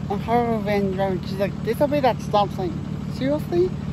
a horrible van driver. She's like, there's somebody that stop sign. Seriously?